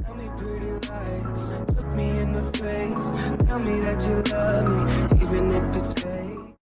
Tell me pretty lies, look me in the face, tell me that you love me, even if it's fake.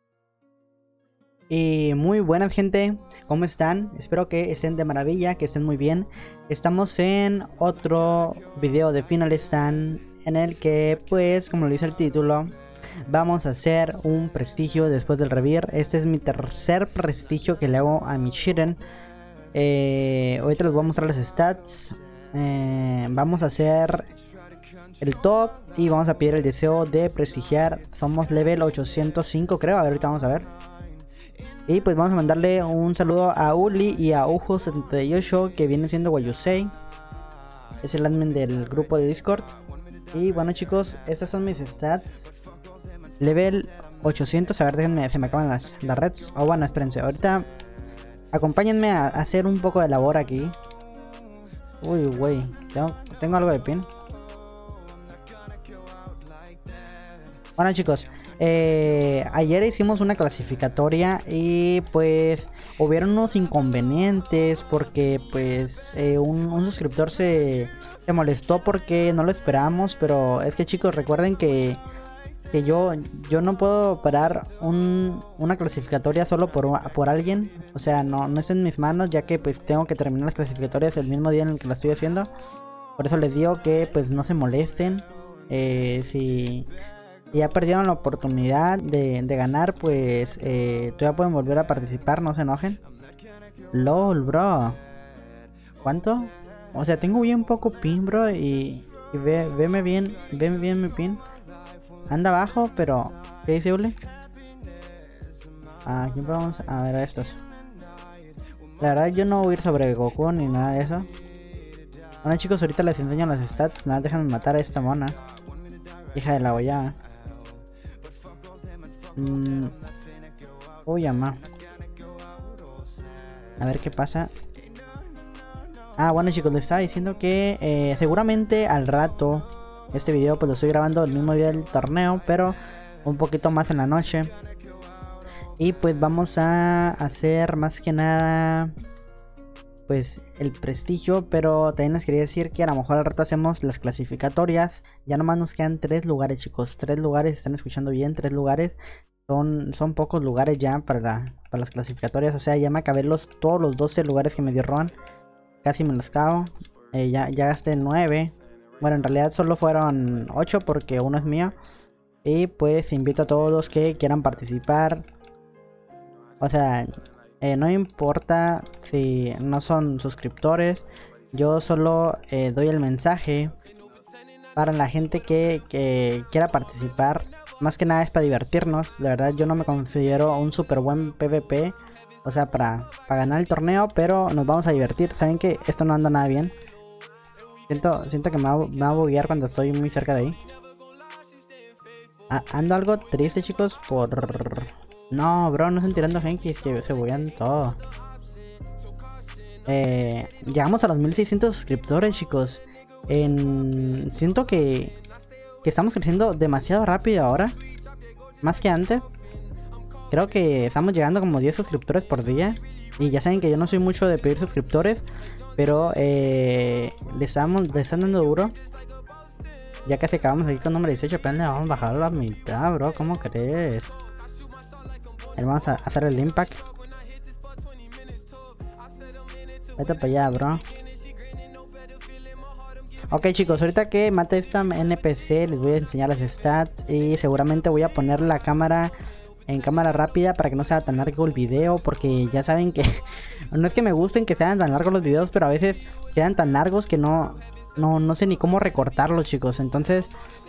Y muy buenas gente, ¿cómo están? Espero que estén de maravilla, que estén muy bien. Estamos en otro video de Final Stand en el que, pues, como lo dice el título, vamos a hacer un prestigio después del revir. Este es mi tercer prestigio que le hago a mi Shiren. Ahorita les voy a mostrar las stats. Vamos a hacer el top y vamos a pedir el deseo de prestigiar. Somos level 805 creo, a ver, ahorita vamos a ver. Y pues vamos a mandarle un saludo a Uli y a Ujo78, que viene siendo Wayusei. Es el admin del grupo de Discord. Y bueno chicos, estas son mis stats. Level 800, a ver, déjenme, se me acaban las reds. Oh bueno, espérense, ahorita acompáñenme a hacer un poco de labor aquí. Uy, güey, tengo algo de pin. Bueno chicos, ayer hicimos una clasificatoria y pues hubieron unos inconvenientes porque pues un suscriptor se molestó porque no lo esperábamos. Pero es que chicos, recuerden que yo no puedo parar una clasificatoria solo por alguien. O sea, no es en mis manos, ya que pues tengo que terminar las clasificatorias el mismo día en el que la estoy haciendo. Por eso les digo que pues no se molesten. Si ya perdieron la oportunidad de ganar, pues todavía pueden volver a participar, no se enojen. LOL, bro, ¿cuánto? O sea, tengo bien poco pin, bro, y veme bien mi pin. Anda abajo, pero ¿qué dice Ule? Aquí vamos a ver a estos. La verdad yo no voy a ir sobre Goku ni nada de eso. Bueno chicos, ahorita les enseño las stats. Nada, déjenme matar a esta mona, hija de la bollada. Uy, ama. A ver qué pasa. Ah, bueno chicos, les estaba diciendo que seguramente al rato este video pues lo estoy grabando el mismo día del torneo, pero un poquito más en la noche. Y pues vamos a hacer más que nada pues el prestigio, pero también les quería decir que a lo mejor al rato hacemos las clasificatorias. Ya nomás nos quedan 3 lugares chicos, 3 lugares, están escuchando bien, 3 lugares. Son pocos lugares ya para las clasificatorias. O sea, ya me acabé todos los 12 lugares que me dio Ron. Casi me los acabo. Ya gasté 9. Bueno, en realidad solo fueron 8 porque uno es mío. Y pues invito a todos los que quieran participar. O sea, no importa si no son suscriptores. Yo solo doy el mensaje para la gente que quiera participar. Más que nada es para divertirnos. La verdad yo no me considero un super buen PvP. O sea, para ganar el torneo, pero nos vamos a divertir. Saben que esto no anda nada bien. Siento que me va a buguear cuando estoy muy cerca de ahí. Ando algo triste chicos por... No, bro, no están tirando Genkis, que se buguean todo. Llegamos a los 1600 suscriptores chicos. Siento que estamos creciendo demasiado rápido ahora. Más que antes. Creo que estamos llegando como 10 suscriptores por día. Y ya saben que yo no soy mucho de pedir suscriptores, pero le están dando duro. Ya casi acabamos aquí con número 18, apenas le vamos a bajar a la mitad, bro. ¿Cómo crees? Vamos a hacer el impact. Vete para allá, bro. Ok chicos, ahorita que mate esta NPC les voy a enseñar las stats. Y seguramente voy a poner la cámara en cámara rápida para que no sea tan largo el video, porque ya saben que no es que me gusten que sean tan largos los videos, pero a veces quedan tan largos que no sé ni cómo recortarlos chicos. Entonces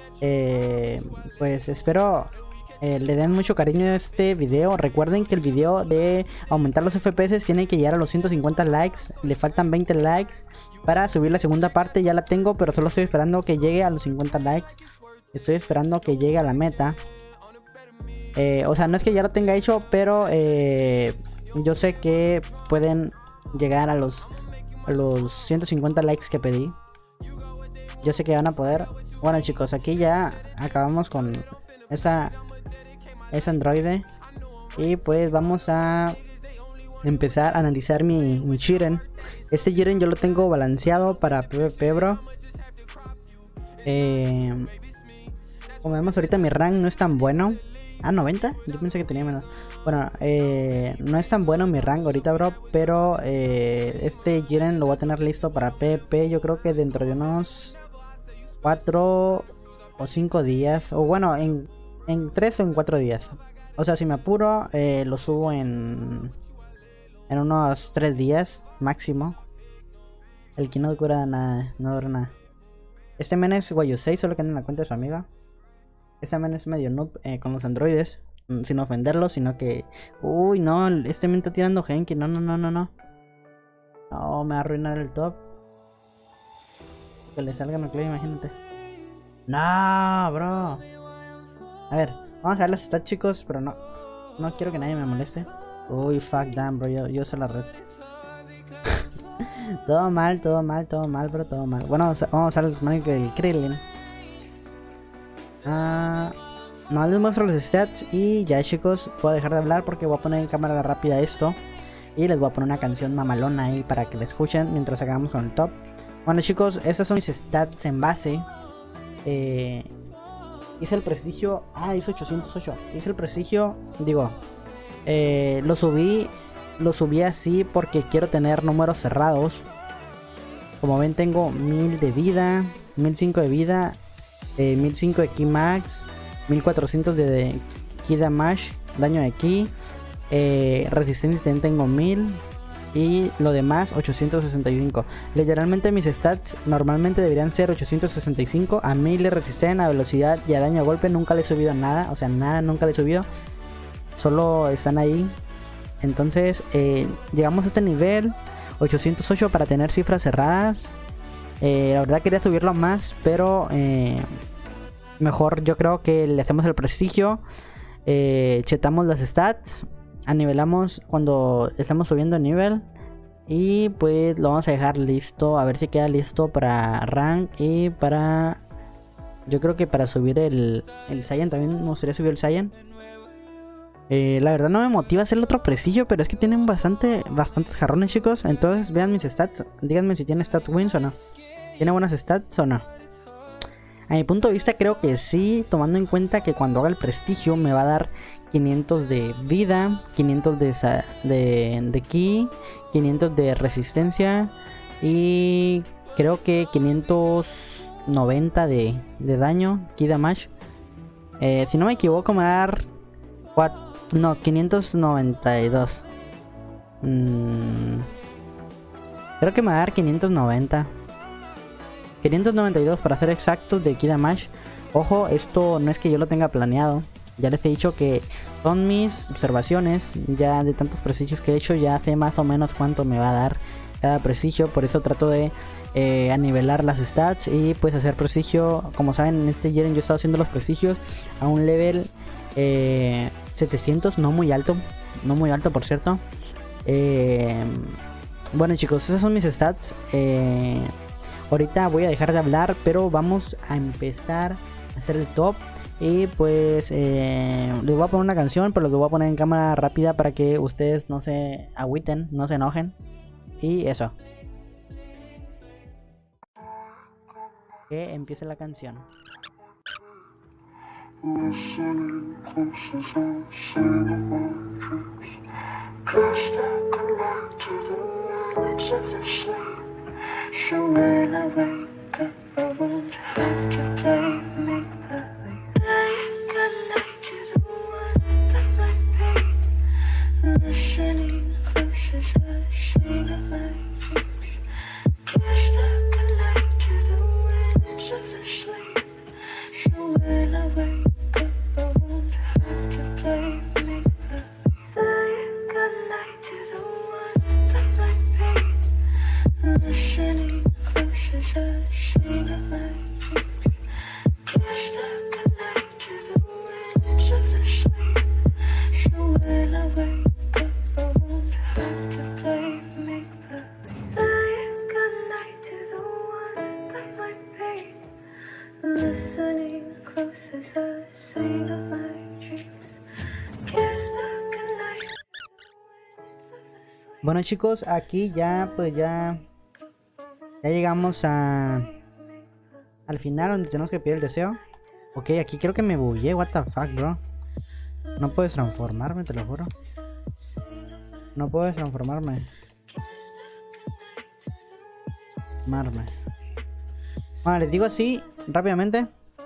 pues espero le den mucho cariño a este video. Recuerden que el video de aumentar los FPS tiene que llegar a los 150 likes. Le faltan 20 likes para subir la segunda parte. Ya la tengo, pero solo estoy esperando que llegue a los 50 likes. Estoy esperando que llegue a la meta. O sea, no es que ya lo tenga hecho, pero yo sé que pueden llegar a los 150 likes que pedí. Yo sé que van a poder. Bueno chicos, aquí ya acabamos con esa androide. Y pues vamos a empezar a analizar mi Shiren. Este Jiren yo lo tengo balanceado para PvP, bro. Como vemos ahorita mi rank no es tan bueno. Ah, 90, yo pensé que tenía menos. Bueno, no es tan bueno mi rank ahorita, bro. Pero este Jiren lo voy a tener listo para PP. Yo creo que dentro de unos 4 o 5 días. O bueno, en 3 o en 4 días. O sea, si me apuro, lo subo en unos 3 días máximo. El que no cura nada, no dura nada. Este men es Guayusei, solo que anda en la cuenta de su amiga. Este men es medio noob con los androides. Sin ofenderlo, sino que... Uy, no, este men está tirando Genki. No, no, no, no, no. No, me va a arruinar el top. Que le salga nucleo, imagínate. No, bro. A ver, vamos a ver las stats, chicos, pero no quiero que nadie me moleste. Uy, fuck damn, bro, yo se la red. Todo mal, bro, todo mal. Bueno, vamos a ver el Krillin. No les muestro los stats y ya, chicos, puedo dejar de hablar porque voy a poner en cámara rápida esto. Y les voy a poner una canción mamalona ahí para que la escuchen mientras acabamos con el top. Bueno, chicos, estas son mis stats en base. Hice el prestigio. Hice 808. Hice el prestigio. Digo, lo subí así porque quiero tener números cerrados. Como ven, tengo 1000 de vida, 1005 de vida, 1005 de Ki Max, 1400 de Ki Damage, daño de Ki, resistencia también tengo 1000 y lo demás 865. Literalmente mis stats normalmente deberían ser 865. A 1000 de resistencia, a velocidad y a daño a golpe nunca le he subido nada, o sea, nada, nunca le he subido. Solo están ahí. Entonces llegamos a este nivel 808 para tener cifras cerradas. La verdad quería subirlo más, pero mejor yo creo que le hacemos el prestigio. Chetamos las stats, anivelamos cuando estamos subiendo el nivel. Y pues lo vamos a dejar listo. A ver si queda listo para rank y para... Yo creo que para subir el Saiyan. También me gustaría subir el Saiyan. La verdad no me motiva hacer el otro prestigio, pero es que tienen bastantes jarrones, chicos. Entonces vean mis stats, díganme si tiene stat wins o no. ¿Tiene buenas stats o no? A mi punto de vista creo que sí, tomando en cuenta que cuando haga el prestigio me va a dar 500 de vida, 500 de ki, 500 de resistencia y creo que 590 de daño, ki damage. Si no me equivoco me va a dar 592. Creo que me va a dar 590. 592 para ser exactos de Ki Damage. Ojo, esto no es que yo lo tenga planeado. Ya les he dicho que son mis observaciones. Ya de tantos prestigios que he hecho, ya sé más o menos cuánto me va a dar cada prestigio. Por eso trato de anivelar las stats y pues hacer prestigio. Como saben, en este Jiren yo he estado haciendo los prestigios a un level 700, no muy alto por cierto. Bueno, chicos, esas son mis stats. Ahorita voy a dejar de hablar, pero vamos a empezar a hacer el top. Y pues les voy a poner una canción, pero les voy a poner en cámara rápida para que ustedes no se agüiten, no se enojen. Y eso. Que empiece la canción. Listening close as I sing of my dreams. Cast I collide to the wings of the sleep. So when I wake up, I won't have to play make-believe. Lying goodnight to the one that might be. Listening close as I sing of my dreams. Cast I collide to the winds of the sleep. So when I wake listening close as I sing of my dreams. Cast I goodnight to the winds of the sleep. So when I wake up, I won't have to play make-believe. Lying goodnight to the one that might be. Listening close as I sing of my dreams. Cast I goodnight to the winds of the sleep. Bueno, chicos, aquí ya pues ya llegamos a al final donde tenemos que pedir el deseo. Ok, aquí creo que me bugué, what the fuck, bro. No puedes transformarme, te lo juro. No puedes transformarme. Bueno, les digo así, rápidamente.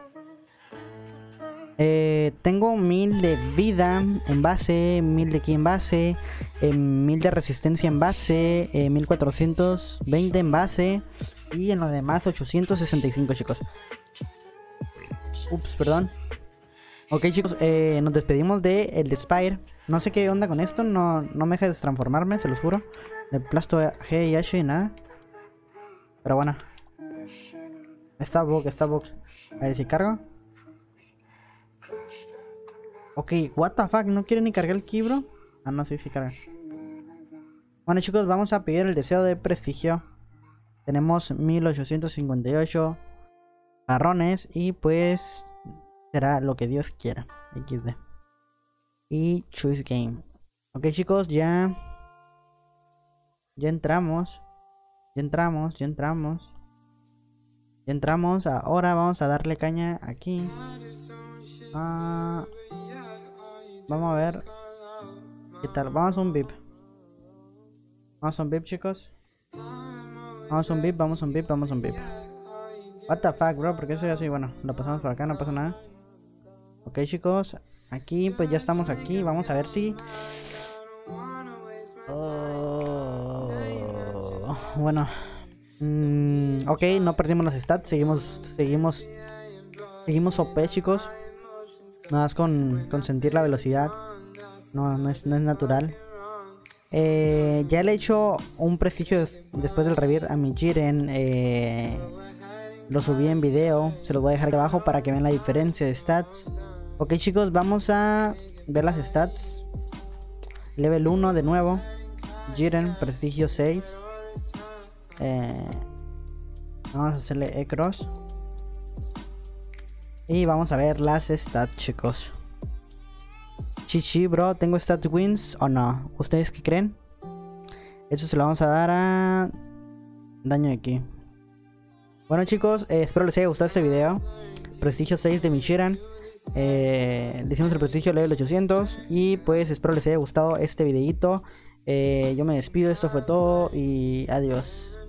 Tengo 1000 de vida en base, 1000 de ki en base, 1000 de resistencia en base, 1420 en base y en lo demás 865, chicos. Ups, perdón. Ok, chicos, nos despedimos de el de Spire. No sé qué onda con esto, no me deja de transformarme, se los juro. Le aplasto G y H y nada. Pero bueno. Está bug. A ver si cargo. Ok, what the fuck, no quiere ni cargar el ki, bro. Ah, no, sí carga. Bueno, chicos, vamos a pedir el deseo de prestigio. Tenemos 1858 jarrones y pues será lo que Dios quiera. XD. Y choose game. Ok, chicos, ya entramos. Ahora vamos a darle caña aquí. Vamos a ver qué tal. Vamos a un VIP. Chicos. Vamos a un VIP. What the fuck, bro, porque soy así. Bueno, lo pasamos por acá, no pasa nada. Ok, chicos, aquí pues ya estamos aquí. Vamos a ver si bueno. Ok, no perdimos las stats. Seguimos OP, chicos. Nada más con sentir la velocidad. No es natural. Ya le he hecho un prestigio después del revivir a mi Jiren. Lo subí en video. Se los voy a dejar aquí abajo para que vean la diferencia de stats. Ok, chicos, vamos a ver las stats. Level 1 de nuevo. Jiren, prestigio 6. Vamos a hacerle E-Cross. Y vamos a ver las stats, chicos. Chichi, bro, ¿tengo stat wins o no? ¿Ustedes qué creen? Esto se lo vamos a dar a daño de ki. Bueno, chicos, espero les haya gustado este video. Prestigio 6 de Michiran. Le hicimos el prestigio level 800. Y pues espero les haya gustado este videito. Yo me despido, esto fue todo y adiós.